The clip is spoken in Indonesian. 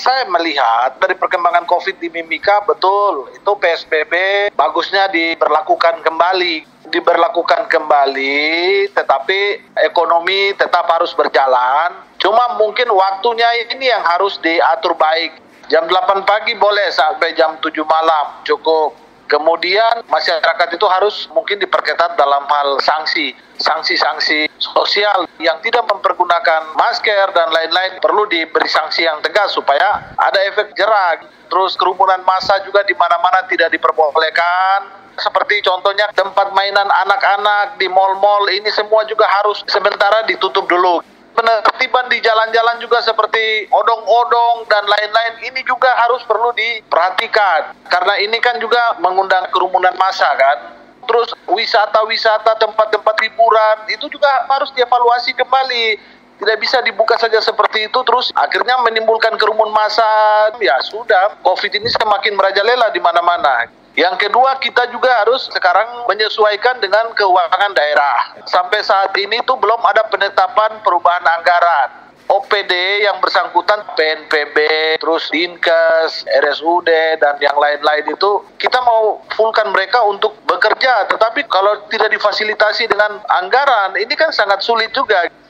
saya melihat dari perkembangan COVID di Mimika, betul, itu PSBB bagusnya diberlakukan kembali, tetapi ekonomi tetap harus berjalan. Cuma mungkin waktunya ini yang harus diatur baik. Jam 8 pagi boleh sampai jam 7 malam, cukup. Kemudian masyarakat itu harus mungkin diperketat dalam hal sanksi sosial yang tidak mempergunakan masker dan lain-lain, perlu diberi sanksi yang tegas supaya ada efek jerak. Terus kerumunan massa juga di mana-mana tidak diperbolehkan. Seperti contohnya tempat mainan anak-anak di mal-mal ini semua juga harus sementara ditutup dulu. Penertiban di jalan-jalan juga seperti odong-odong dan lain-lain ini juga harus perlu diperhatikan. Karena ini kan juga mengundang kerumunan massa kan. Terus wisata-wisata, tempat-tempat hiburan itu juga harus dievaluasi kembali. Tidak bisa dibuka saja seperti itu terus akhirnya menimbulkan kerumunan massa. Ya sudah, COVID ini semakin merajalela di mana-mana. Yang kedua, kita juga harus sekarang menyesuaikan dengan keuangan daerah. Sampai saat ini tuh belum ada penetapan perubahan anggaran. OPD yang bersangkutan, PNPB, terus Dinkes, RSUD, dan yang lain-lain itu, kita mau fullkan mereka untuk bekerja. Tetapi kalau tidak difasilitasi dengan anggaran, ini kan sangat sulit juga.